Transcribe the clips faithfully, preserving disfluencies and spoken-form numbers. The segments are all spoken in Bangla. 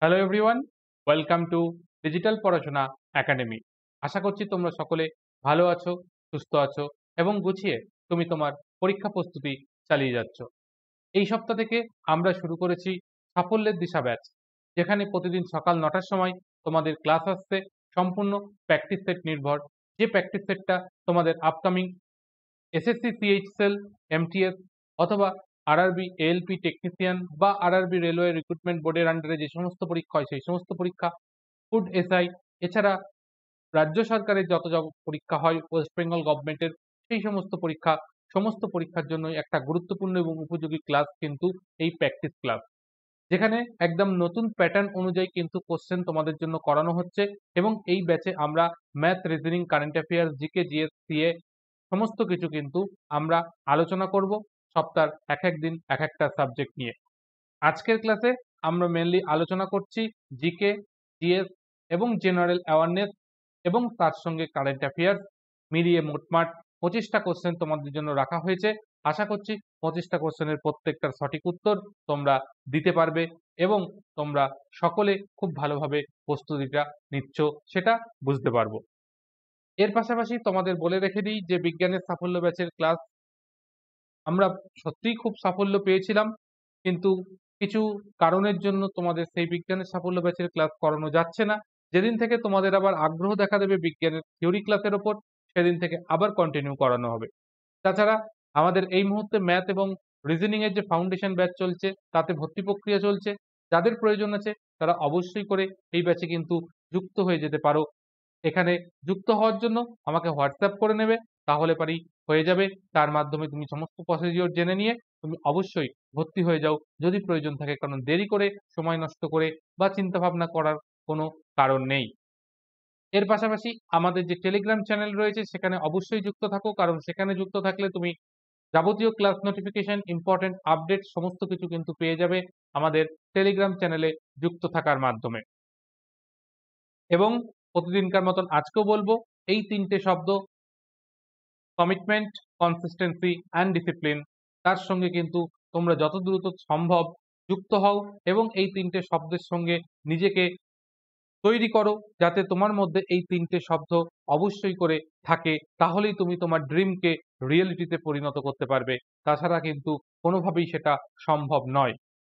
Hello everyone, welcome to Digital Porashona Academy. আশা করছি তোমরা সকলে ভালো আছো, সুস্থ আছো এবং গুছিয়ে তুমি তোমার পরীক্ষা প্রস্তুতি চালিয়ে যাচ্ছ। এই সপ্তাহ থেকে আমরা শুরু করেছি সাফল্যের দিশা ব্যাচ, যেখানে প্রতিদিন সকাল নটার সময় তোমাদের ক্লাস আসছে সম্পূর্ণ প্র্যাকটিস সেট নির্ভর। যে প্র্যাকটিস সেটটা তোমাদের আপকামিং এসএসসি, সিএইচএসএল, এমটিএস অথবা আরআরবি, এএলপি টেকনিশিয়ান বা আরআরবি রেলওয়ে রিক্রুটমেন্ট বোর্ডের আন্ডারে যে সমস্ত পরীক্ষা হয় সেই সমস্ত পরীক্ষা, ফুড এসআই, এছাড়া রাজ্য সরকারের যত যত পরীক্ষা হয় ওয়েস্ট বেঙ্গল গভর্নমেন্টের সেই সমস্ত পরীক্ষা, সমস্ত পরীক্ষার জন্য একটা গুরুত্বপূর্ণ এবং উপযোগী ক্লাস কিন্তু এই প্র্যাকটিস ক্লাস, যেখানে একদম নতুন প্যাটার্ন অনুযায়ী কিন্তু কোশ্চেন তোমাদের জন্য করানো হচ্ছে। এবং এই ব্যাচে আমরা math, reasoning, current affairs, GK, GS, CA সমস্ত কিছু কিন্তু আমরা আলোচনা করব সপ্তাহের এক এক দিন এক একটা সাবজেক্ট নিয়ে। আজকের ক্লাসে আমরা মেনলি আলোচনা করছি জিকে, জিএস এবং জেনারেল অ্যাওয়ারনেস এবং তার সঙ্গে কারেন্ট অ্যাফেয়ার্স মিলিয়ে মোটমাট পঁচিশটা কোশ্চেন তোমাদের জন্য রাখা হয়েছে। আশা করছি পঁচিশটা কোশ্চেনের প্রত্যেকটার সঠিক উত্তর তোমরা দিতে পারবে এবং তোমরা সকলে খুব ভালোভাবে প্রস্তুতিটা নিচ্ছ সেটা বুঝতে পারবো। এর পাশাপাশি তোমাদের বলে রেখে দিই যে বিজ্ঞানের সাফল্য ব্যাচের ক্লাস আমরা সত্যিই খুব সাফল্য পেয়েছিলাম, কিন্তু কিছু কারণের জন্য তোমাদের সেই বিজ্ঞানের সাফল্য ব্যাচের ক্লাস করানো যাচ্ছে না। যেদিন থেকে তোমাদের আবার আগ্রহ দেখা দেবে বিজ্ঞানের থিওরি ক্লাসের ওপর, সেদিন থেকে আবার কন্টিনিউ করানো হবে। তাছাড়া আমাদের এই মুহূর্তে ম্যাথ এবং রিজনিং এর যে ফাউন্ডেশন ব্যাচ চলছে তাতে ভর্তি প্রক্রিয়া চলছে। যাদের প্রয়োজন আছে তারা অবশ্যই করে এই ব্যাচে কিন্তু যুক্ত হয়ে যেতে পারো। এখানে যুক্ত হওয়ার জন্য আমাকে হোয়াটসঅ্যাপ করে নেবে, তাহলে পারি হয়ে যাবে। তার মাধ্যমে তুমি সমস্ত প্রসিডিওর জেনে নিয়ে তুমি অবশ্যই ভর্তি হয়ে যাও যদি প্রয়োজন থাকে, কারণ দেরি করে, সময় নষ্ট করে বা চিন্তা ভাবনা করার কোনো কারণ নেই। এর পাশাপাশি আমাদের যে টেলিগ্রাম চ্যানেল রয়েছে সেখানে অবশ্যই যুক্ত থাকো, কারণ সেখানে যুক্ত থাকলে তুমি যাবতীয় ক্লাস নোটিফিকেশন, ইম্পর্টেন্ট আপডেট সমস্ত কিছু কিন্তু পেয়ে যাবে আমাদের টেলিগ্রাম চ্যানেলে যুক্ত থাকার মাধ্যমে। এবং প্রতিদিনকার মতন আজকেও বলবো এই তিনটে শব্দ, কমিটমেন্ট, কনসিস্টেন্সি অ্যান্ড ডিসিপ্লিন, তার সঙ্গে কিন্তু তোমরা যত দ্রুত সম্ভব যুক্ত হও এবং এই তিনটে শব্দের সঙ্গে নিজেকে তৈরি করো, যাতে তোমার মধ্যে এই তিনটে শব্দ অবশ্যই করে থাকে। তাহলেই তুমি তোমার ড্রিমকে রিয়েলিটিতে পরিণত করতে পারবে, তাছাড়া কিন্তু কোনোভাবেই সেটা সম্ভব নয়।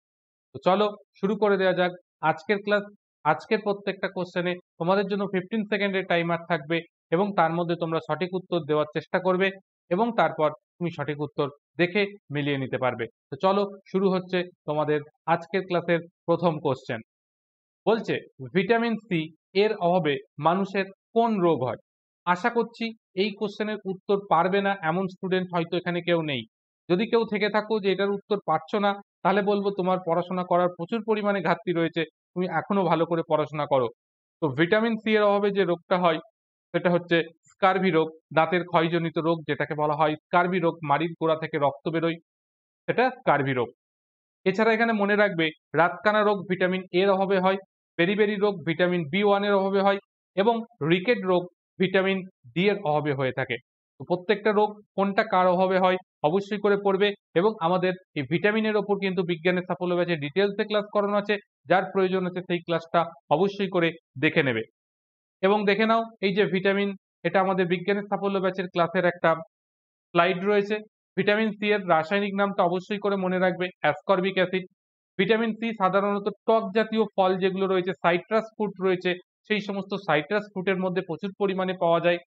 তো চলো শুরু করে দেওয়া যাক আজকের ক্লাস। আজকের প্রত্যেকটা কোশ্চেনে তোমাদের জন্য ফিফটিন সেকেন্ডের টাইমার থাকবে এবং তার মধ্যে তোমরা সঠিক উত্তর দেওয়ার চেষ্টা করবে এবং তারপর তুমি সঠিক উত্তর দেখে মিলিয়ে নিতে পারবে। তো চলো শুরু হচ্ছে তোমাদের আজকের ক্লাসের প্রথম কোশ্চেন। বলছে ভিটামিন সি এর অভাবে মানুষের কোন রোগ হয়? আশা করছি এই কোশ্চেনের উত্তর পারবে না এমন স্টুডেন্ট হয়তো এখানে কেউ নেই। যদি কেউ থেকে থাকো যে এটার উত্তর পারছো না, তাহলে বলবো তোমার পড়াশোনা করার প্রচুর পরিমাণে ঘাটতি রয়েছে, তুমি এখনো ভালো করে পড়াশোনা করো। তো ভিটামিন সি এর অভাবে যে রোগটা হয় সেটা হচ্ছে স্কারভি রোগ, দাঁতের ক্ষয়জনিত রোগ যেটাকে বলা হয় স্কারভি রোগ, মাড়ির গোড়া থেকে রক্ত বেরোয়, সেটা স্কারভি রোগ। এছাড়া এখানে মনে রাখবে রাতকানা রোগ ভিটামিন এর অভাবে হয়, বেরিবেরি রোগ ভিটামিন বি ওয়ান এর অভাবে হয় এবং রিকেট রোগ ভিটামিন ডি এর অভাবে হয়ে থাকে। তো প্রত্যেকটা রোগ কোনটা কার অভাবে হয় অবশ্যই করে পড়বে এবং আমাদের এই ভিটামিনের ওপর কিন্তু বিজ্ঞানের সাফল্য ব্যাচে ডিটেলসে ক্লাস করানো আছে, যার প্রয়োজন আছে সেই ক্লাসটা অবশ্যই করে দেখে নেবে। এবং দেখে নাও এই যে ভিটামিন, এটা আমাদের বিজ্ঞানের সাফল্য ব্যাচের ক্লাসের একটা স্লাইড রয়েছে। ভিটামিন সি এর রাসায়নিক নামটা অবশ্যই করে মনে রাখবে অ্যাসকর্বিক অ্যাসিড। ভিটামিন সি সাধারণত টক জাতীয় ফল যেগুলো রয়েছে, সাইট্রাস ফ্রুট রয়েছে, সেই সমস্ত সাইট্রাস ফ্রুটের মধ্যে প্রচুর পরিমাণে পাওয়া যায়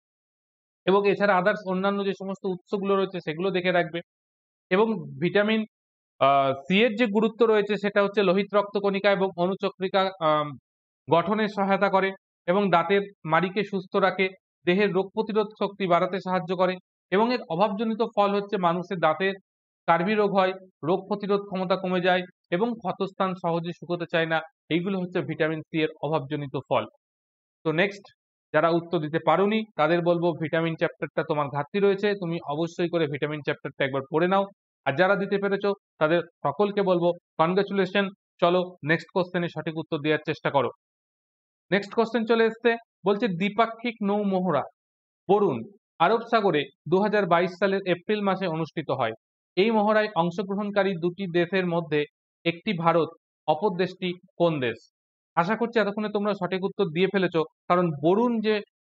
এবং এছাড়া আদার্স অন্যান্য যে সমস্ত উৎসগুলো রয়েছে সেগুলো দেখে রাখবে। এবং ভিটামিন সি এর যে গুরুত্ব রয়েছে সেটা হচ্ছে লোহিত রক্তকণিকা এবং অনুচক্রিকা আম, গঠনে সহায়তা করে এবং দাঁতের মাড়িকে সুস্থ রাখে, দেহের রোগ প্রতিরোধ শক্তি বাড়াতে সাহায্য করে এবং এর অভাবজনিত ফল হচ্ছে মানুষের দাঁতের কার্বি রোগ হয়, রোগ প্রতিরোধ ক্ষমতা কমে যায় এবং ক্ষতস্থান সহজে শুকোতে চায় না। এইগুলো হচ্ছে ভিটামিন সি এর অভাবজনিত ফল। তো নেক্সট, যারা উত্তর দিতে পারোনি তাদের বলবো ভিটামিন চ্যাপ্টারটা তোমার ঘাটতি রয়েছে, তুমি অবশ্যই করে ভিটামিন চ্যাপ্টারটা একবার পড়ে নাও। আর যারা দিতে পেরেছো তাদের সকলকে বলবো কনগ্রাচুলেশন। চলো নেক্সট কোশ্চেনে সঠিক উত্তর দেওয়ার চেষ্টা করো। নেক্সট কোশ্চেন চলে এসছে, বলছে দ্বিপাক্ষিক নৌ মহড়া বরুণ আরব সাগরে দু হাজার বাইশ সালের এপ্রিল মাসে অনুষ্ঠিত হয়। এই মহড়ায় অংশগ্রহণকারী দুটি দেশের মধ্যে একটি ভারত, অপর দেশটি কোন দেশ? আশা করছি এতক্ষণে তোমরা সঠিক উত্তর দিয়ে ফেলেছো, কারণ বরুণ যে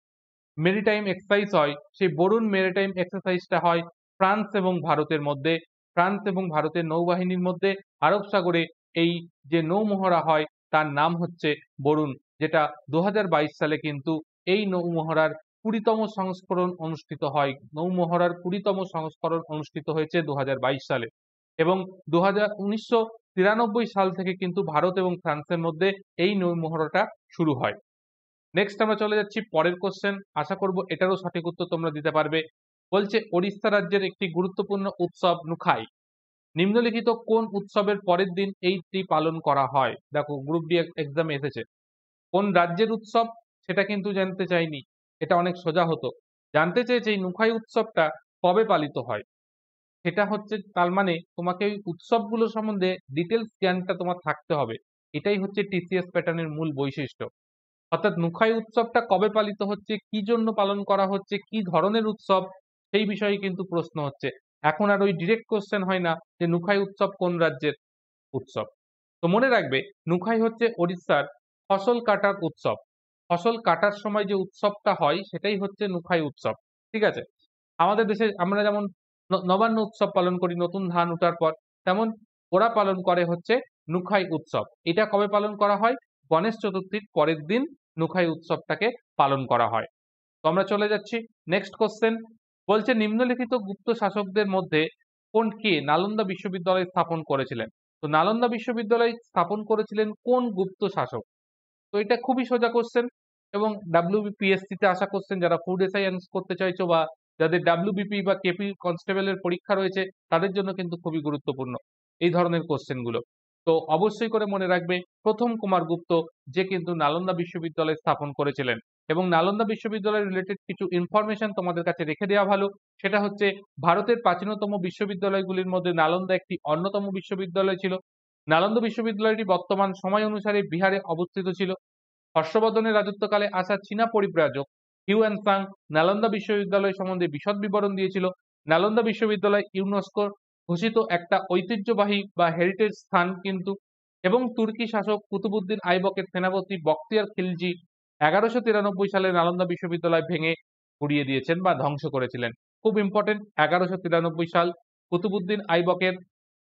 মেরিটাইম এক্সারসাইজ হয় সেই বরুণ মেরিটাইম এক্সারসাইজটা হয় ফ্রান্স এবং ভারতের মধ্যে। ফ্রান্স এবং ভারতের নৌবাহিনীর মধ্যে আরব সাগরে এই যে নৌমহড়া হয় তার নাম হচ্ছে বরুণ, যেটা দু হাজার বাইশ সালে কিন্তু এই নৌমহড়ার কুড়িতম সংস্করণ অনুষ্ঠিত হয়। নৌমহড়ার কুড়িতম সংস্করণ অনুষ্ঠিত হয়েছে দু হাজার বাইশ সালে, এবং দু হাজার উনিশশো তিরানব্বই সাল থেকে কিন্তু ভারত এবং ফ্রান্সের মধ্যে এই নৌমহড়াটা শুরু হয়। নেক্সট আমরা চলে যাচ্ছি পরের কোশ্চেন, আশা করব এটারও সঠিক উত্তর তোমরা দিতে পারবে। বলছে ওড়িশা রাজ্যের একটি গুরুত্বপূর্ণ উৎসব নুখাই, নিম্নলিখিত কোন উৎসবের পরের দিন এইটি পালন করা হয়? দেখো গ্রুপ ডি এক্সামে এসেছে, কোন রাজ্যের উৎসব সেটা কিন্তু জানতে চাইনি, এটা অনেক সোজা হতো। জানতে চেয়েছে এই নুখাই উৎসবটা কবে পালিত হয়। সেটা হচ্ছে, তার মানে তোমাকে ওই উৎসবগুলো সম্বন্ধে ডিটেলস জ্ঞানটা তোমার থাকতে হবে। এটাই হচ্ছে টিসিএস প্যাটার্নের মূল বৈশিষ্ট্য। অর্থাৎ নুখাই উৎসবটা কবে পালিত হচ্ছে, কি জন্য পালন করা হচ্ছে, কি ধরনের উৎসব, সেই বিষয়ে কিন্তু প্রশ্ন হচ্ছে। এখন আর ওই ডিরেক্ট কোশ্চেন হয় না যে নুখাই উৎসব কোন রাজ্যের উৎসব। তো মনে রাখবে নুখাই হচ্ছে ওড়িশার ফসল কাটার উৎসব। ফসল কাটার সময় যে উৎসবটা হয় সেটাই হচ্ছে নুখাই উৎসব। ঠিক আছে, আমাদের দেশে আমরা যেমন ন- নবান্ন উৎসব পালন করি নতুন ধান ওঠার পর, তেমন ওরা পালন করে হচ্ছে নুখাই উৎসব। এটা কবে পালন করা হয়? গণেশ চতুর্থীর পরের দিন নুখাই উৎসবটাকে পালন করা হয়। তো আমরা চলে যাচ্ছি নেক্সট কোশ্চেন। বলছে নিম্নলিখিত গুপ্ত শাসকদের মধ্যে কোন কে নালন্দা বিশ্ববিদ্যালয় স্থাপন করেছিলেন? তো নালন্দা বিশ্ববিদ্যালয় স্থাপন করেছিলেন কোন গুপ্ত শাসক? তো এটা খুবই সোজা কোশ্চেন, এবং ডাব্লিউবিপিএসসি তে আসা কোশ্চেন। যারা ফুড এসআই করতে চাইছো বা যাদের ডাব্লিউবিপি বা কেপি কনস্টেবলের পরীক্ষা রয়েছে তাদের জন্য কিন্তু খুবই গুরুত্বপূর্ণ এই ধরনের কোশ্চেন গুলো। তো অবশ্যই করে মনে রাখবে প্রথম কুমারগুপ্ত, যে কিন্তু নালন্দা বিশ্ববিদ্যালয় স্থাপন করেছিলেন। এবং নালন্দা বিশ্ববিদ্যালয় রিলেটেড কিছু ইনফরমেশন তোমাদের কাছে রেখে দেওয়া ভালো। সেটা হচ্ছে ভারতের প্রাচীনতম বিশ্ববিদ্যালয়গুলির মধ্যে নালন্দা একটি অন্যতম বিশ্ববিদ্যালয় ছিল। নালন্দা বিশ্ববিদ্যালয়টি বর্তমান সময় অনুসারে বিহারে অবস্থিত ছিল। হর্ষবর্ধনের রাজত্বকালে আসা চীনা পরিব্রাজক হিউয়েন সাং নালন্দা বিশ্ববিদ্যালয় সম্বন্ধে বিশদ বিবরণ দিয়েছিল। নালন্দা বিশ্ববিদ্যালয় ইউনেস্কোর ঘোষিত একটা ঐতিহ্যবাহী বা হেরিটেজ স্থান কিন্তু। এবং তুর্কি শাসক কুতুবুদ্দিন আইবকের সেনাপতি বখতিয়ার খিলজি এগারোশো তিরানব্বই সালে নালন্দা বিশ্ববিদ্যালয় ভেঙে গুড়িয়ে দিয়েছেন বা ধ্বংস করেছিলেন। খুব ইম্পর্টেন্ট, এগারোশো তিরানব্বই সাল কুতুবুদ্দিন আইবকের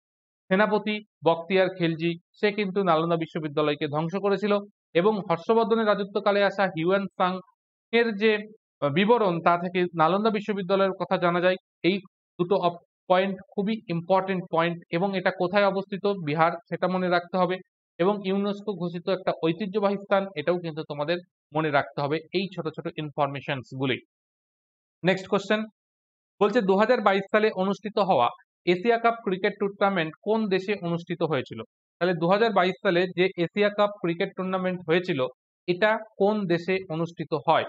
সেনাপতি বখতিয়ার খিলজি সে কিন্তু নালন্দা বিশ্ববিদ্যালয়কে ধ্বংস করেছিল। এবং হর্ষবর্ধনের রাজত্বকালে আসা হিউয়েন সাং এর যে আহ, বিবরণ তা থেকে নালন্দা বিশ্ববিদ্যালয়ের কথা জানা যায়। এই দুটো পয়েন্ট খুবই ইম্পর্টেন্ট পয়েন্ট, এবং এটা কোথায় অবস্থিত? বিহার, সেটা মনে রাখতে হবে। এবং ইউনেস্কো ঘোষিত একটা ঐতিহ্যবাহী স্থান, এটাও কিন্তু তোমাদের মনে রাখতে হবে এই ছোট ছোট ইনফরমেশনস গুলি। নেক্সট কোশ্চেন, বলছে দু হাজার বাইশ সালে অনুষ্ঠিত হওয়া এশিয়া কাপ ক্রিকেট টুর্নামেন্ট কোন দেশে অনুষ্ঠিত হয়েছিল? তাহলে দু হাজার বাইশ সালে যে এশিয়া কাপ ক্রিকেট টুর্নামেন্ট হয়েছিল এটা কোন দেশে অনুষ্ঠিত হয়?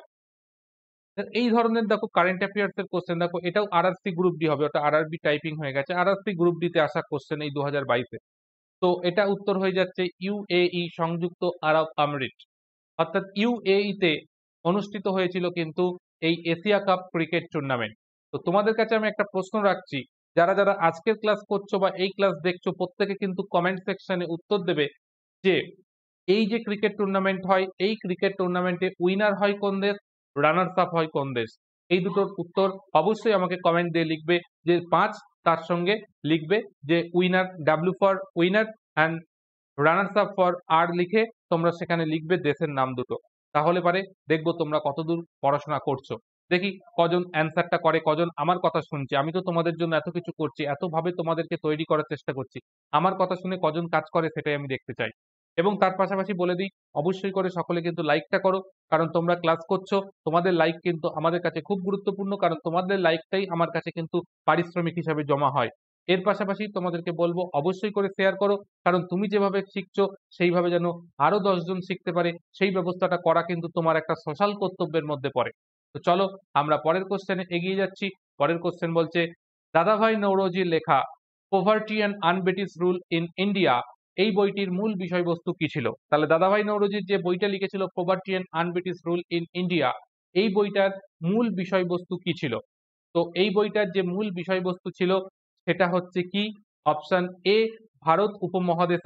এই ধরনের দেখো কারেন্ট অ্যাফেয়ার্স এর কোশ্চেন, দেখো এটাও আরআরসি গ্রুপ ডি হবে, ওটা আরআরবি টাইপিং হয়ে গেছে, আরআরসি গ্রুপ ডি তে আসা কোশ্চেন এই দু হাজার বাইশে। তো এটা উত্তর হয়ে যাচ্ছে ইউএই, সংযুক্ত আরব আমিরাত। অর্থাৎ ইউএই তে অনুষ্ঠিত হয়েছিল কিন্তু এই এশিয়া কাপ ক্রিকেট টুর্নামেন্ট। তো তোমাদের কাছে আমি একটা প্রশ্ন রাখছি, যারা যারা আজকের ক্লাস করছো বা এই ক্লাস দেখছো প্রত্যেকে কিন্তু কমেন্ট সেকশনে উত্তর দেবে যে এই যে ক্রিকেট টুর্নামেন্ট হয় এই ক্রিকেট টুর্নামেন্টে উইনার হয় কোন দেশ, রানার্স আপ হয় কোন দেশ। এই দুটোর উত্তর অবশ্যই আমাকে কমেন্ট দিয়ে লিখবে। যে পাঁচ, তার সঙ্গে লিখবে যে winner, W for winner and runners up for আর লিখে তোমরা সেখানে লিখবে দেশের নাম দুটো। তাহলে পারে দেখবো তোমরা কতদূর পড়াশোনা করছো। দেখি কজন অ্যান্সারটা করে, কজন আমার কথা শুনছে। আমি তো তোমাদের জন্য এত কিছু করছি, এত ভাবে তোমাদেরকে তৈরি করার চেষ্টা করছি, আমার কথা শুনে কজন কাজ করে সেটাই আমি দেখতে চাই। এবং তার পাশাপাশি বলে দিই অবশ্যই করে সকলে কিন্তু লাইকটা করো, কারণ তোমরা ক্লাস করছো, তোমাদের লাইক কিন্তু আমাদের কাছে খুব গুরুত্বপূর্ণ, কারণ তোমাদের লাইকটাই আমার কাছে কিন্তু পারিশ্রমিক হিসাবে জমা হয়। এর পাশাপাশি তোমাদেরকে বলবো অবশ্যই করে শেয়ার করো, কারণ তুমি যেভাবে শিখছো সেইভাবে যেন আরো দশজন শিখতে পারে সেই ব্যবস্থাটা করা কিন্তু তোমার একটা সোশ্যাল কর্তব্যের মধ্যে পড়ে। তো চলো আমরা পরের কোশ্চেনে এগিয়ে যাচ্ছি। পরের কোশ্চেন বলছে দাদাভাই নওরোজির লেখা poverty and unBritish rule in India এই বইটির মূল বিষয়বস্তু কি ছিল? তাহলে দাদাভাই নওরোজির যে বইটা লিখেছিল poverty and unBritish rule in India, এই বইটার মূল বিষয়বস্তু কি ছিল? তো এই বইটার যে মূল বিষয়বস্তু ছিল সেটা হচ্ছে কি? অপশন এ, ভারত উপমহাদেশে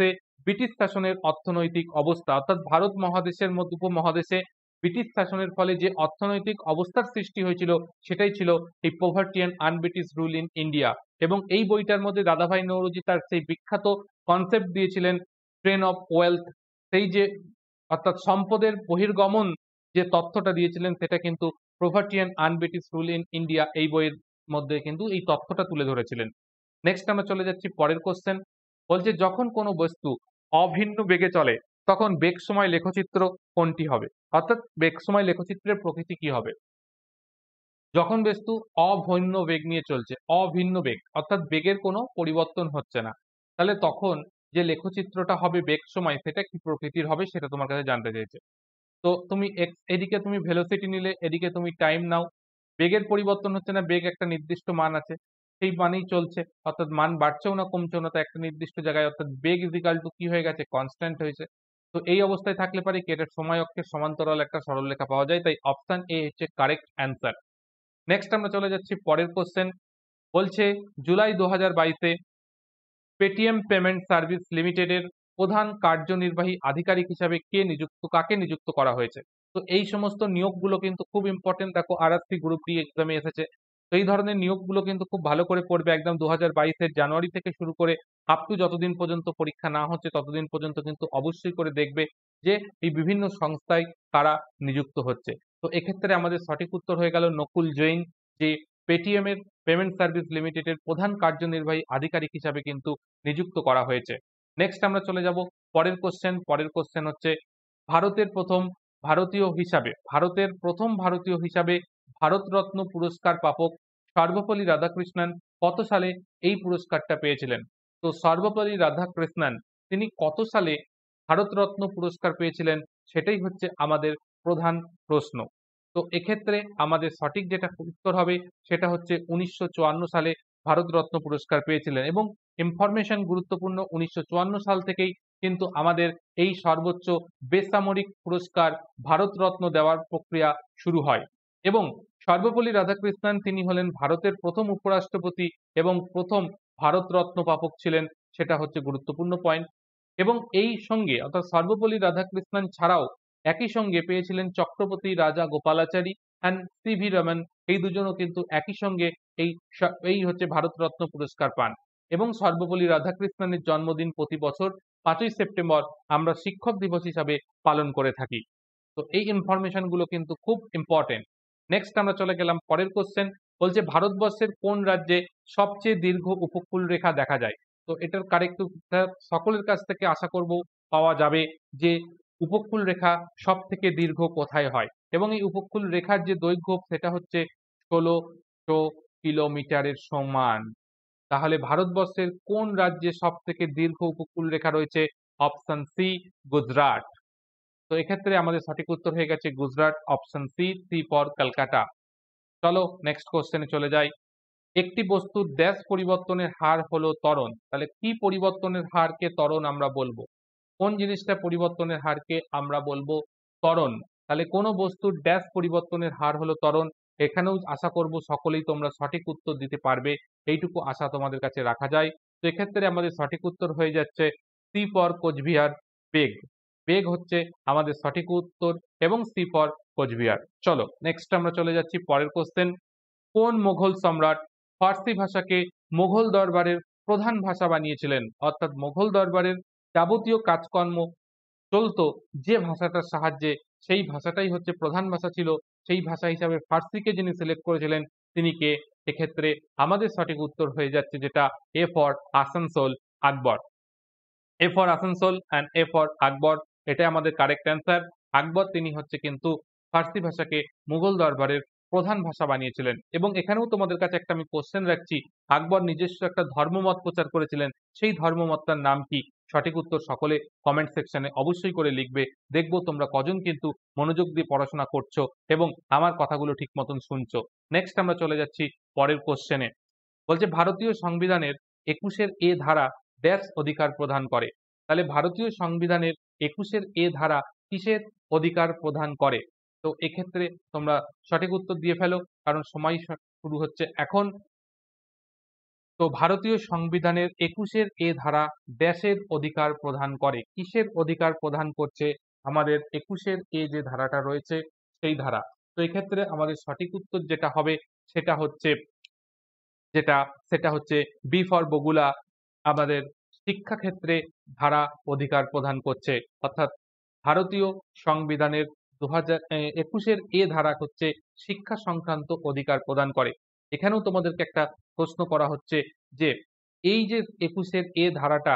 ব্রিটিশ শাসনের অর্থনৈতিক অবস্থা, অর্থাৎ ভারত মহাদেশের মধ্যে উপমহাদেশে ব্রিটিশ শাসনের ফলে যে অর্থনৈতিক অবস্থার সৃষ্টি হয়েছিল সেটাই ছিল এই poverty and unBritish rule in India. এবং এই বইটার মধ্যে দাদাভাই নৌরোজি তার সেই বিখ্যাত কনসেপ্ট দিয়েছিলেন ট্রেন অফ ওয়েলথ, সেই যে অর্থাৎ সম্পদের বহির্গমন যে তথ্যটা দিয়েছিলেন সেটা কিন্তু poverty and unBritish rule in India এই বইয়ের মধ্যে কিন্তু এই তথ্যটা তুলে ধরেছিলেন। নেক্সট আমরা চলে যাচ্ছি পরের কোশ্চেন। বলছে যখন কোনো বস্তু অভিন্ন বেগে চলে তখন বেগ সময় লেখচিত্র কোনটি হবে, অর্থাৎ বেগ সময় লেখচিত্রের প্রকৃতি কি হবে। যখন বস্তু অভিন্ন বেগ নিয়ে চলছে, অভিন্ন বেগ অর্থাৎ বেগের কোনো পরিবর্তন হচ্ছে না, তাহলে তখন যে লেখচিত্রটা হবে বেগ সময় সেটা কি প্রকৃতির হবে সেটা তোমার কাছে জানতে চাইছে। তো তুমি এক্স এদিকে তুমি ভেলোসিটি নিলে, এদিকে তুমি টাইম নাও, বেগের পরিবর্তন হচ্ছে না, বেগ একটা নির্দিষ্ট মান আছে সেই মানেই চলছে, অর্থাৎ মান বাড়ছেও না কমছেও না, তো একটা নির্দিষ্ট জায়গায়, অর্থাৎ বেগ ইজিক্যাল টু কি হয়ে গেছে, কনস্ট্যান্ট হয়েছে। তো এই অবস্থায় থাকলে পারে কি এটার সময় অক্ষের সমান্তরাল একটা সরলরেখা পাওয়া যায়, তাই অপশন এ হচ্ছে কারেক্ট অ্যান্সার। নেক্সট আমরা চলে যাচ্ছি পরের কোশ্চেন। বলছে জুলাই দু হাজার বাইশে পেটিএম পেমেন্ট সার্ভিস লিমিটেডের প্রধান কার্যনির্বাহী আধিকারিক হিসাবে কে নিযুক্ত কাকে নিযুক্ত করা হয়েছে। তো এই সমস্ত নিয়োগগুলো কিন্তু খুব ইম্পর্টেন্ট, দেখো আরআরসি গ্রুপ ডি এক্সামে এসেছে। তো এই ধরনের নিয়োগগুলো কিন্তু খুব ভালো করে পড়বে, একদম দু হাজার বাইশের জানুয়ারি থেকে শুরু করে আপ টু যতদিন পর্যন্ত পরীক্ষা না হচ্ছে ততদিন পর্যন্ত কিন্তু অবশ্যই করে দেখবে যে এই বিভিন্ন সংস্থায় কারা নিযুক্ত হচ্ছে। তো এক্ষেত্রে আমাদের সঠিক উত্তর হয়ে গেল নকুল জৈন, যে পেটিএম এর পেমেন্ট সার্ভিস লিমিটেডের প্রধান কার্যনির্বাহী আধিকারিক হিসাবে কিন্তু নিযুক্ত করা হয়েছে। নেক্সট আমরা চলে যাব পরের কোশ্চেন। পরের কোশ্চেন হচ্ছে ভারতের প্রথম ভারতীয় হিসাবে ভারতের প্রথম ভারতীয় হিসাবে ভারতরত্ন পুরস্কার প্রাপক সর্বপল্লী রাধাকৃষ্ণন কত সালে এই পুরস্কারটা পেয়েছিলেন। তো সর্বপল্লী রাধাকৃষ্ণন তিনি কত সালে ভারতরত্ন পুরস্কার পেয়েছিলেন সেটাই হচ্ছে আমাদের প্রধান প্রশ্ন। তো এক্ষেত্রে আমাদের সঠিক যেটা উত্তর হবে সেটা হচ্ছে উনিশশো চুয়ান্ন সালে ভারতরত্ন পুরস্কার পেয়েছিলেন। এবং ইনফরমেশন গুরুত্বপূর্ণ, উনিশশো চুয়ান্ন সাল থেকেই কিন্তু আমাদের এই সর্বোচ্চ বেসামরিক পুরস্কার ভারতরত্ন দেওয়ার প্রক্রিয়া শুরু হয়। এবং সর্বপল্লী রাধাকৃষ্ণন তিনি হলেন ভারতের প্রথম উপরাষ্ট্রপতি এবং প্রথম ভারতরত্ন প্রাপক ছিলেন, সেটা হচ্ছে গুরুত্বপূর্ণ পয়েন্ট। এবং এই সঙ্গে অর্থাৎ সর্বপল্লী রাধাকৃষ্ণন ছাড়াও একই সঙ্গে পেয়েছিলেন Chakravarti Rajagopalachari and C V Raman, এই দুজনও কিন্তু একই সঙ্গে এই এই হচ্ছে ভারতরত্ন পুরস্কার পান। এবং সর্বপল্লী রাধাকৃষ্ণনের জন্মদিন প্রতি বছর পাঁচই সেপ্টেম্বর আমরা শিক্ষক দিবস হিসাবে পালন করে থাকি। তো এই ইনফরমেশন গুলো কিন্তু খুব ইম্পর্টেন্ট। নেক্সট আমরা চলে গেলাম পরের কোশ্চেন। বলছে ভারতবর্ষের কোন রাজ্যে সবচেয়ে দীর্ঘ উপকূল রেখা দেখা যায়। তো এটার কারেক্ট সকলের কাছ থেকে আশা করব পাওয়া যাবে যে উপকূল রেখা সব থেকে দীর্ঘ কোথায় হয়, এবং এই উপকূল রেখার যে দৈর্ঘ্য সেটা হচ্ছে ষোলোশো কিলোমিটারের সমান। তাহলে ভারতবর্ষের কোন রাজ্যে সব থেকে দীর্ঘ উপকূল রেখা রয়েছে, অপশন সি গুজরাট। তো এক্ষেত্রে আমাদের সঠিক উত্তর হয়ে গেছে Gujarat, option C, C for Kolkata. চলো নেক্সট কোশ্চেনে চলে যাই। একটি বস্তুর ড্যাশ পরিবর্তনের হার হলো ত্বরণ। তাহলে কি পরিবর্তনের হারকে ত্বরণ আমরা বলবো, কোন জিনিসটা পরিবর্তনের হারকে আমরা বলবো ত্বরণ। তাহলে কোনো বস্তুর ড্যাশ পরিবর্তনের হার হলো ত্বরণ। এখানেও আশা করব সকলেই তোমরা সঠিক উত্তর দিতে পারবে, এইটুকু আশা তোমাদের কাছে রাখা যায়। তো এক্ষেত্রে আমাদের সঠিক উত্তর হয়ে যাচ্ছে সি ফর কোচবিহার, বেগ। বেগ হচ্ছে আমাদের সঠিক উত্তর এবং সি ফর কোচবিহার। চলো নেক্সট আমরা চলে যাচ্ছি পরের কোশ্চেন। কোন মুঘল সম্রাট ফার্সি ভাষাকে মুঘল দরবারের প্রধান ভাষা বানিয়েছিলেন, অর্থাৎ মুঘল দরবারের যাবতীয় কাজকর্ম চলতো যে ভাষাটার সাহায্যে, সেই ভাষাটাই হচ্ছে প্রধান ভাষা ছিল, সেই ভাষা হিসাবে ফার্সিকে যিনি সিলেক্ট করেছিলেন তিনি কে। এক্ষেত্রে আমাদের সঠিক উত্তর হয়ে যাচ্ছে যেটা A for Asansol, Akbar. A for Asansol and A for Akbar, এটাই আমাদের কারেক্ট অ্যান্সার। আকবর তিনি হচ্ছে কিন্তু ফার্সি ভাষাকে মুঘল দরবারের প্রধান ভাষা বানিয়েছিলেন। এবং এখানেও তোমাদের কাছে একটা আমি কোশ্চেন রাখছি, আকবর নিজস্ব একটা ধর্মমত প্রচার করেছিলেন, সেই ধর্মমতটার নাম কি। সঠিক উত্তর সকলে কমেন্ট সেকশনে অবশ্যই করে লিখবে, দেখবো তোমরা কজন কিন্তু মনোযোগ দিয়ে পড়াশোনা করছো এবং আমার কথাগুলো ঠিক মতন শুনছো। নেক্সট আমরা চলে যাচ্ছি পরের কোশ্চেনে। বলছে ভারতীয় সংবিধানের একুশের এ ধারা ড্যাশ অধিকার প্রদান করে। তাহলে ভারতীয় সংবিধানের একুশের এ ধারা কিসের অধিকার প্রদান করে। তো এক্ষেত্রে তোমরা সঠিক উত্তর দিয়ে ফেলো, কারণ সময় শুরু হচ্ছে এখন। তো ভারতীয় সংবিধানের একুশের এ ধারা দেশের অধিকার প্রদান করে। কিসের অধিকার প্রদান করছে? আমাদের একুশের এ যে ধারাটা রয়েছে সেই ধারা। তো এক্ষেত্রে আমাদের সঠিক উত্তর যেটা হবে সেটা হচ্ছে যেটা সেটা হচ্ছে বি ফর বগুলা, আমাদের শিক্ষাক্ষেত্রে ধারা অধিকার প্রদান করছে। অর্থাৎ ভারতীয় সংবিধানের দু হাজার একুশের এ ধারা হচ্ছে শিক্ষা সংক্রান্ত অধিকার প্রদান করে। এখানেও তোমাদেরকে একটা প্রশ্ন করা হচ্ছে যে এই যে একুশের এ ধারাটা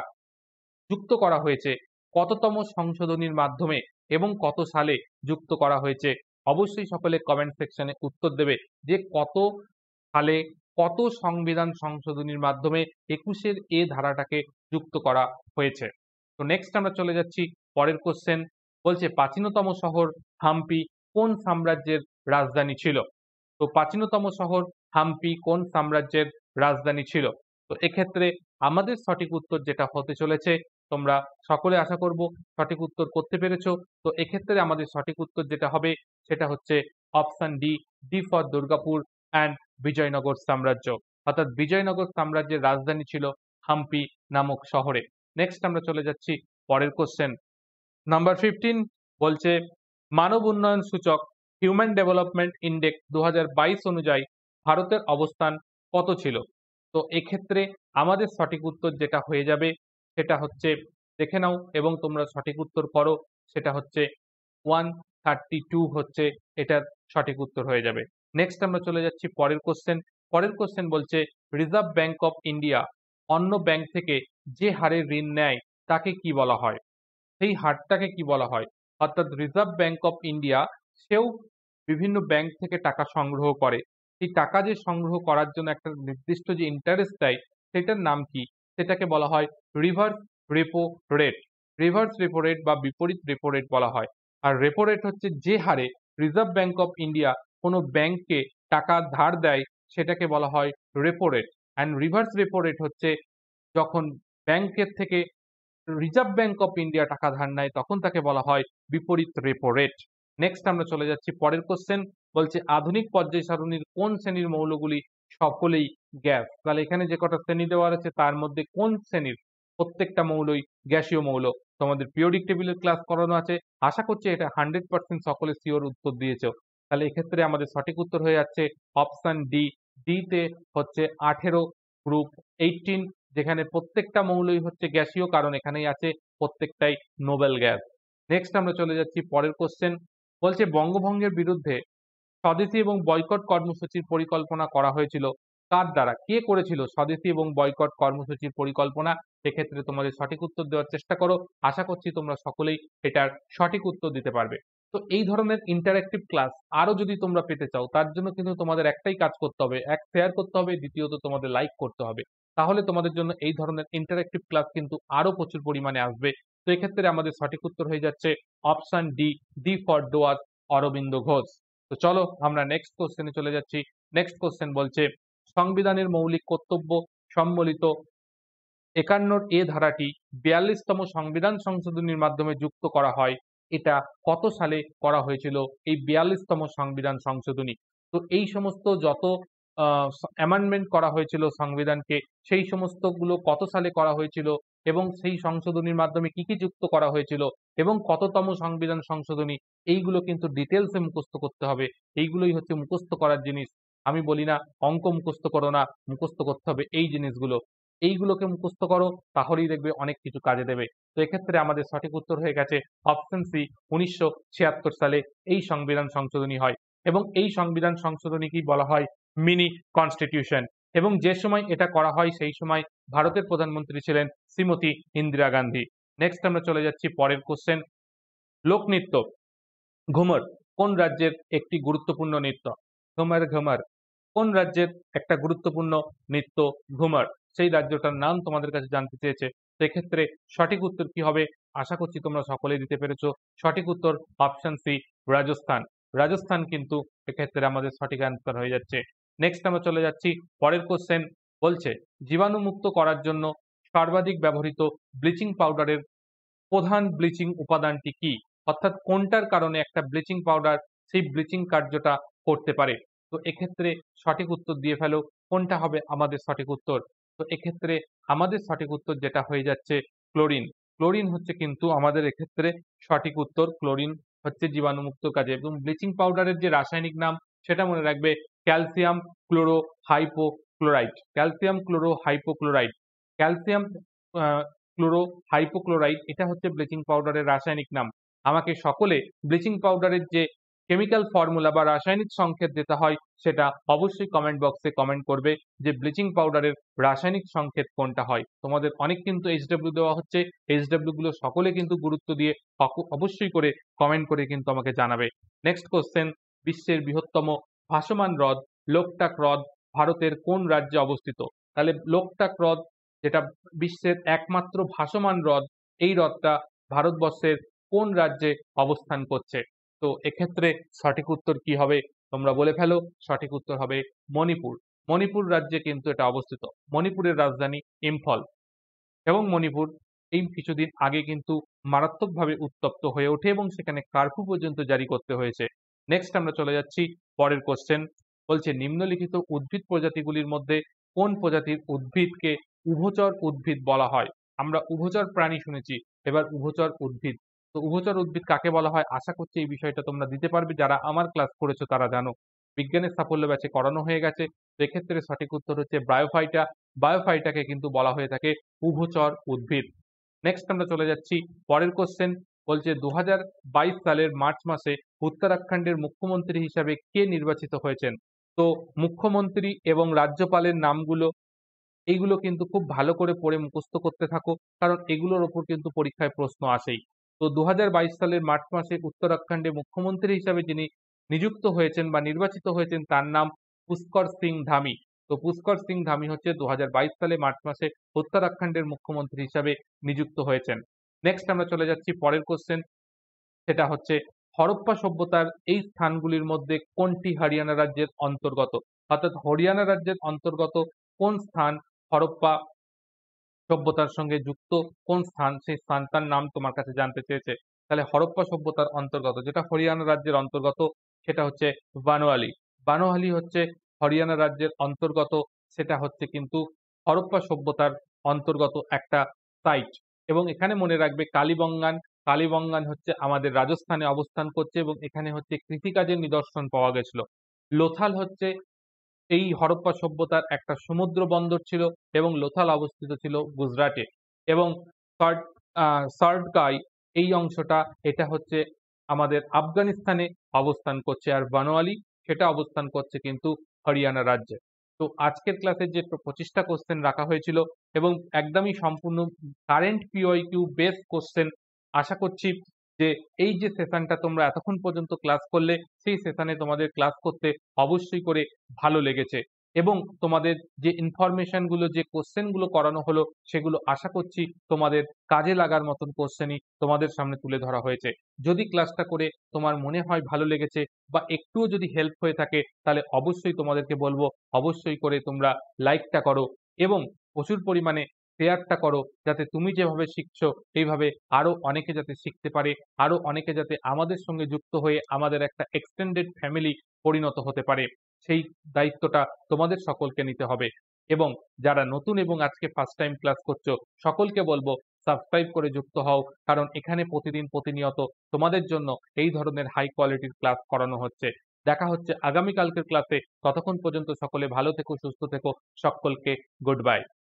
যুক্ত করা হয়েছে কততম সংশোধনীর মাধ্যমে এবং কত সালে যুক্ত করা হয়েছে? অবশ্যই সকলে কমেন্ট সেকশনে উত্তর দেবে যে কত সালে কত সংবিধান সংশোধনীর মাধ্যমে একুশের এ ধারাটাকে যুক্ত করা হয়েছে। তো নেক্সট আমরা চলে যাচ্ছি পরের কোশ্চেন। বলছে প্রাচীনতম শহর হাম্পি কোন সাম্রাজ্যের রাজধানী ছিল? তো প্রাচীনতম শহর হাম্পি কোন সাম্রাজ্যের রাজধানী ছিল? তো এক্ষেত্রে আমাদের সঠিক উত্তর যেটা হতে চলেছে, তোমরা সকলে আশা করব সঠিক উত্তর করতে পেরেছো। তো এক্ষেত্রে আমাদের সঠিক উত্তর যেটা হবে সেটা হচ্ছে option D, D for Durgapur and Vijayanagara সাম্রাজ্য। অর্থাৎ বিজয়নগর সাম্রাজ্যের রাজধানী ছিল হাম্পি নামক শহরে। নেক্সট আমরা চলে যাচ্ছি পরের কোশ্চেন। নাম্বার ফিফটিন বলছে মানব উন্নয়ন সূচক হিউম্যান ডেভেলপমেন্ট ইন্ডেক্স দু হাজার বাইশ অনুযায়ী ভারতের অবস্থান কত ছিল? তো এক্ষেত্রে আমাদের সঠিক উত্তর যেটা হয়ে যাবে সেটা হচ্ছে, দেখে নাও এবং তোমরা সঠিক উত্তর করো, সেটা হচ্ছে ওয়ান থার্টি টু হচ্ছে এটার সঠিক উত্তর হয়ে যাবে। নেক্সট আমরা চলে যাচ্ছি পরের কোশ্চেন। পরের কোশ্চেন বলছে রিজার্ভ ব্যাংক অফ ইন্ডিয়া অন্য ব্যাংক থেকে যে হারে ঋণ নেয় তাকে কি বলা হয়? সেই হারটাকে কি বলা হয়? অর্থাৎ রিজার্ভ ব্যাংক অফ ইন্ডিয়া সেও বিভিন্ন ব্যাংক থেকে টাকা সংগ্রহ করে। এই টাকা যে সংগ্রহ করার জন্য একটা নির্দিষ্ট যে ইন্টারেস্ট দেয় সেটার নাম কি? সেটাকে বলা হয় reverse repo rate. Reverse repo rate বা বিপরীত রেপো রেট বলা হয়। আর রেপো রেট হচ্ছে যে হারে রিজার্ভ ব্যাংক অফ ইন্ডিয়া কোনো ব্যাংককে টাকা ধার দেয় সেটাকে বলা হয় repo rate. And reverse repo rate হচ্ছে যখন ব্যাংকের থেকে রিজার্ভ ব্যাংক অফ ইন্ডিয়া টাকা ধার নেয় তখন তাকে বলা হয় বিপরীত রেপো রেট। নেক্সট আমরা চলে যাচ্ছি পরের কোশ্চেন। বলছে আধুনিক পর্যায় সারণীর কোন শ্রেণীর মৌলগুলি সকলেই গ্যাস? তাহলে এখানে যে কটা শ্রেণী দেওয়া আছে তার মধ্যে কোন শ্রেণীর প্রত্যেকটা মৌলই গ্যাসীয় মৌল? তোমাদের পিরিয়ডিক টেবিলের ক্লাস করানো আছে, আশা করছি এটা হান্ড্রেড পার্সেন্ট সকলে শিওর উত্তর দিয়েছ। তাহলে এক্ষেত্রে আমাদের সঠিক উত্তর হয়ে যাচ্ছে অপশন ডি। ডিতে হচ্ছে আঠেরো গ্রুপ এইটিন, যেখানে প্রত্যেকটা মৌলই হচ্ছে গ্যাসীয়, কারণ এখানেই আছে প্রত্যেকটাই নোবেল গ্যাস। নেক্সট আমরা চলে যাচ্ছি পরের কোশ্চেন। বলছে বঙ্গভঙ্গের বিরুদ্ধে স্বদেশী এবং বয়কট কর্মসূচির পরিকল্পনা করা হয়েছিল কার দ্বারা? কে করেছিল স্বদেশী এবং বয়কট কর্মসূচির পরিকল্পনা? এক্ষেত্রে তোমাদের সঠিক উত্তর দেওয়ার চেষ্টা করো, আশা করছি তোমরা সকলেই এটার সঠিক উত্তর দিতে পারবে। তো এই ধরনের ইন্টারেক্টিভ ক্লাস আরো যদি তোমরা পেতে চাও তার জন্য কিন্তু তোমাদের একটাই কাজ করতে হবে, এক শেয়ার করতে হবে, দ্বিতীয়ত তোমাদের লাইক করতে হবে। তাহলে তোমাদের জন্য এই ধরনের ইন্টারেক্টিভ ক্লাস কিন্তু আরো প্রচুর পরিমাণে আসবে। তো এক্ষেত্রে আমাদের সঠিক উত্তর হয়ে যাচ্ছে অপশন ডি, ডি ফর ডোয়াস অরবিন্দ ঘোষ। তো চলো আমরা নেক্সট কোশ্চেনে চলে যাচ্ছি। নেক্সট কোশ্চেন বলছে সংবিধানের মৌলিক কর্তব্য সম্বলিত একান্নর এ ধারাটি বিয়াল্লিশতম সংবিধান সংশোধনীর মাধ্যমে যুক্ত করা হয়। এটা কত সালে করা হয়েছিল এই বিয়াল্লিশতম সংবিধান সংশোধনী? তো এই সমস্ত যত অ্যামেন্ডমেন্ট করা হয়েছিল সংবিধানকে, সেই সমস্তগুলো কত সালে করা হয়েছিল এবং সেই সংশোধনীর মাধ্যমে কি কি যুক্ত করা হয়েছিল এবং কততম সংবিধান সংশোধনী, এইগুলো কিন্তু ডিটেলসে মুখস্থ করতে হবে। এইগুলোই হচ্ছে মুখস্থ করার জিনিস। আমি বলি না অঙ্ক মুখস্থ করো না, মুখস্থ করতে হবে এই জিনিসগুলো। এইগুলোকে মুখস্থ করো, তাহলেই দেখবে অনেক কিছু কাজে দেবে। তো এক্ষেত্রে আমাদের সঠিক উত্তর হয়ে গেছে অপশন সি, উনিশশো ছিয়াত্তর সালে এই সংবিধান সংশোধনী হয় এবং এই সংবিধান সংশোধনীকেই বলা হয় মিনি কনস্টিটিউশন। এবং যে সময় এটা করা হয় সেই সময় ভারতের প্রধানমন্ত্রী ছিলেন শ্রীমতী ইন্দিরা গান্ধী। নেক্সট আমরা চলে যাচ্ছি পরের কোশ্চেন। লোকনৃত্য ঘুমর কোন রাজ্যের একটি গুরুত্বপূর্ণ নৃত্য? ঘুমর ঘুমর কোন রাজ্যের একটা গুরুত্বপূর্ণ নৃত্য ঘুমর? সেই রাজ্যটার নাম তোমাদের কাছে জানতে চেয়েছে। সেক্ষেত্রে সঠিক উত্তর কি হবে? আশা করছি তোমরা সকলেই দিতে পেরেছো। সঠিক উত্তর অপশন সি, রাজস্থান। রাজস্থান কিন্তু এক্ষেত্রে আমাদের সঠিক অ্যান্সার হয়ে যাচ্ছে। নেক্সট আমরা চলে যাচ্ছি পরের কোশ্চেন। বলছে জীবাণুমুক্ত করার জন্য সর্বাধিক ব্যবহৃত ব্লিচিং পাউডারের প্রধান ব্লিচিং উপাদানটি কি? অর্থাৎ কোনটার কারণে একটা ব্লিচিং পাউডার সেই ব্লিচিং কার্যটা করতে পারে? তো এক্ষেত্রে সঠিক উত্তর দিয়ে ফেলো, কোনটা হবে আমাদের সঠিক উত্তর? তো এক্ষেত্রে আমাদের সঠিক উত্তর যেটা হয়ে যাচ্ছে ক্লোরিন। ক্লোরিন হচ্ছে কিন্তু আমাদের এক্ষেত্রে সঠিক উত্তর। ক্লোরিন হচ্ছে জীবাণুমুক্ত কাজে। এবং ব্লিচিং পাউডারের যে রাসায়নিক নাম সেটা মনে রাখবে calcium chloro hypochlorite. Calcium chloro hypochlorite calcium chloro hypochlorite এটা হচ্ছে ব্লিচিং পাউডারের রাসায়নিক নাম। আমাকে সকলে ব্লিচিং পাউডারের যে কেমিক্যাল ফর্মুলা বা রাসায়নিক সংকেত যেটা হয় সেটা অবশ্যই কমেন্ট বক্সে কমেন্ট করবে যে ব্লিচিং পাউডারের রাসায়নিক সংকেত কোনটা হয়। তোমাদের অনেক কিন্তু এইচডব্লিউ দেওয়া হচ্ছে, এইচডব্লিউ গুলো সকলে কিন্তু গুরুত্ব দিয়ে অবশ্যই করে কমেন্ট করে কিন্তু আমাকে জানাবে। নেক্সট কোশ্চেন, বিশ্বের বৃহত্তম ভাসমান হ্রদ লোকটাক হ্রদ ভারতের কোন রাজ্যে অবস্থিত? তাহলে লোকটাক হ্রদ যেটা বিশ্বের একমাত্র ভাসমান হ্রদ, এই হ্রদটা ভারতবর্ষের কোন রাজ্যে অবস্থান করছে? তো এক্ষেত্রে সঠিক উত্তর কি হবে তোমরা বলে ফেলো। সঠিক উত্তর হবে মণিপুর। মণিপুর রাজ্যে কিন্তু এটা অবস্থিত। মণিপুরের রাজধানী ইম্ফল। এবং মণিপুর এই কিছুদিন আগে কিন্তু মারাত্মকভাবে উত্তপ্ত হয়ে ওঠে এবং সেখানে কারফিউ পর্যন্ত জারি করতে হয়েছে। নেক্সট আমরা চলে যাচ্ছি পরের কোশ্চেন। বলছে নিম্নলিখিত উদ্ভিদ প্রজাতিগুলির মধ্যে কোন প্রজাতির উদ্ভিদকে উভচর উদ্ভিদ বলা হয়? আমরা উভচর প্রাণী শুনেছি, এবার উভচর উদ্ভিদ। তো উভচর উদ্ভিদ কাকে বলা হয়? আশা করছি এই বিষয়টা তোমরা দিতে পারবে, যারা আমার ক্লাস করেছো তারা জানো। বিজ্ঞানের সাফল্য ব্যাচে করানো হয়ে গেছে। এক্ষেত্রে সঠিক উত্তর হচ্ছে ব্রায়োফাইটা। বায়োফাইটাকে কিন্তু বলা হয়ে থাকে উভচর উদ্ভিদ। নেক্সট আমরা চলে যাচ্ছি পরের কোশ্চেন। বলছে দু হাজার বাইশ সালের মার্চ মাসে উত্তরাখণ্ডের মুখ্যমন্ত্রী হিসাবে কে নির্বাচিত হয়েছেন? তো মুখ্যমন্ত্রী এবং রাজ্যপালের নামগুলো এইগুলো কিন্তু খুব ভালো করে পড়ে মুখস্থ করতে থাকো, কারণ এগুলোর ওপর কিন্তু পরীক্ষায় প্রশ্ন আসেই। তো দু হাজার বাইশ সালের মার্চ মাসে উত্তরাখণ্ডে মুখ্যমন্ত্রী হিসাবে যিনি নিযুক্ত হয়েছেন বা নির্বাচিত হয়েছেন তার নাম পুষ্কর সিং ধামি। তো পুষ্কর সিং ধামি হচ্ছে দু হাজার বাইশ সালে মার্চ মাসে উত্তরাখণ্ডের মুখ্যমন্ত্রী হিসাবে নিযুক্ত হয়েছেন। নেক্সট আমরা চলে যাচ্ছি পরের কোশ্চেন। সেটা হচ্ছে হরপ্পা সভ্যতার এই স্থানগুলির মধ্যে কোনটি হরিয়ানা রাজ্যের অন্তর্গত? অর্থাৎ হরিয়ানা রাজ্যের অন্তর্গত কোন স্থান হরপ্পা সভ্যতার সঙ্গে যুক্ত? কোন স্থান, সেই স্থানটার নাম তোমার কাছে জানতে চেয়েছে। তাহলে হরপ্পা সভ্যতার অন্তর্গত যেটা হরিয়ানা রাজ্যের অন্তর্গত সেটা হচ্ছে বানোয়ালি। বানোয়ালি হচ্ছে হরিয়ানা রাজ্যের অন্তর্গত, সেটা হচ্ছে কিন্তু হরপ্পা সভ্যতার অন্তর্গত একটা সাইট। এবং এখানে মনে রাখবে কালীবঙ্গান। কালীবঙ্গান হচ্ছে আমাদের রাজস্থানে অবস্থান করছে এবং এখানে হচ্ছে কৃষিকাজের নিদর্শন পাওয়া গেছিল। লোথাল হচ্ছে এই হরপ্পা সভ্যতার একটা সমুদ্র বন্দর ছিল এবং লোথাল অবস্থিত ছিল গুজরাটে। এবং সার্ডকাই এই অংশটা এটা হচ্ছে আমাদের আফগানিস্তানে অবস্থান করছে, আর বানোয়ালি সেটা অবস্থান করছে কিন্তু হরিয়ানা রাজ্যে। তো আজকের ক্লাসের যে পঁচিশটা কোশ্চেন রাখা হয়েছিল এবং একদমই সম্পূর্ণ কারেন্ট পিওয়াইকিউ বেস কোশ্চেন, আশা করছি যে এই যে সেশনটা তোমরা এতক্ষণ পর্যন্ত ক্লাস করলে সেই সেশনে তোমাদের ক্লাস করতে অবশ্যই করে ভালো লেগেছে এবং তোমাদের যে ইনফরমেশন গুলো, যে কোশ্চেন গুলো করানো হলো সেগুলো আশা করছি তোমাদের কাজে লাগার মতন কোশ্চেনই তোমাদের সামনে তুলে ধরা হয়েছে। যদি ক্লাসটা করে তোমার মনে হয় ভালো লেগেছে বা একটুও যদি হেল্প হয়ে থাকে তাহলে অবশ্যই তোমাদেরকে বলবো অবশ্যই করে তোমরা লাইকটা করো এবং প্রচুর পরিমাণে শেয়ারটা করো, যাতে তুমি যেভাবে শিখছো এইভাবে আরো অনেকে যাতে শিখতে পারে, আরো অনেকে যাতে আমাদের সঙ্গে যুক্ত হয়ে আমাদের একটা এক্সটেন্ডেড ফ্যামিলি পরিণত হতে পারে, সেই দায়িত্বটা তোমাদের সকলকে নিতে হবে। এবং যারা নতুন এবং আজকে ফার্স্ট টাইম ক্লাস করছো সকলকে বলবো সাবস্ক্রাইব করে যুক্ত হও, কারণ এখানে প্রতিদিন প্রতিনিয়ত তোমাদের জন্য এই ধরনের হাই কোয়ালিটির ক্লাস করানো হচ্ছে। দেখা হচ্ছে আগামীকালকের ক্লাসে। ততক্ষণ পর্যন্ত সকলে ভালো থেকো, সুস্থ থেকো। সকলকে গুড বাই।